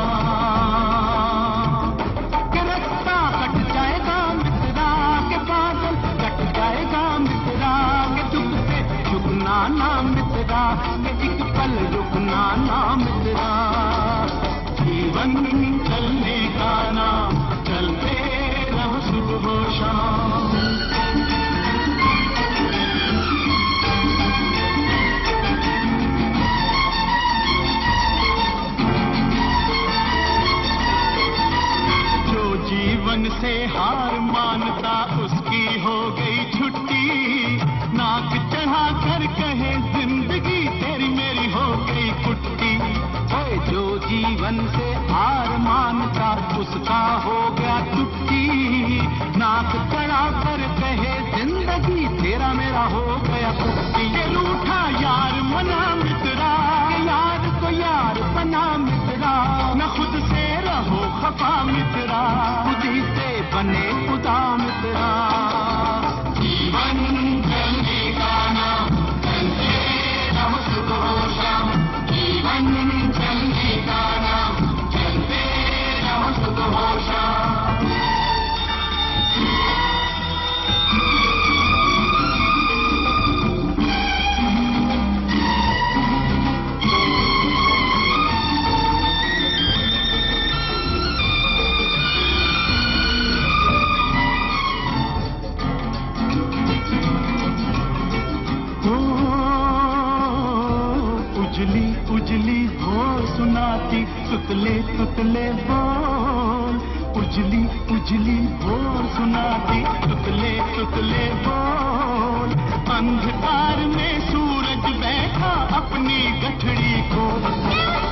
के रास्ता कट जाएगा मित्रा, के बादल कट जाएगा मित्रा, के चुप से चुकना ना मित्रा, के एक पल रुकना ना मित्रा। जीवन चलने का नाम, चलते रहो सुबह शाम। जीवन से हार मानता उसकी हो गई छुट्टी, नाक चढ़ा कर कहे जिंदगी तेरी मेरी हो गई कुट्टी। जो जीवन से हार मानता उसका हो गया छुट्टी, नाक चढ़ा कर कहे जिंदगी तेरा मेरा हो गया कुट्टी। ये रूठा यार मना मित्रा, यार को यार बना मित्रा, न खुद से रहो खफा मित्रा, खुद ही से बने खुदा मित्रा। जीवन चलने का नाम, चलते रहो सुबह शाम। जीवन चलने का नाम, चलते रहो सुबह शाम। उजली उजली भोर सुनाती तुतले तुतले बोल, उजली उजली भोर सुनाती तुतले तुतले बोल। अंधकार में सूरज बैठा अपनी गठड़ी को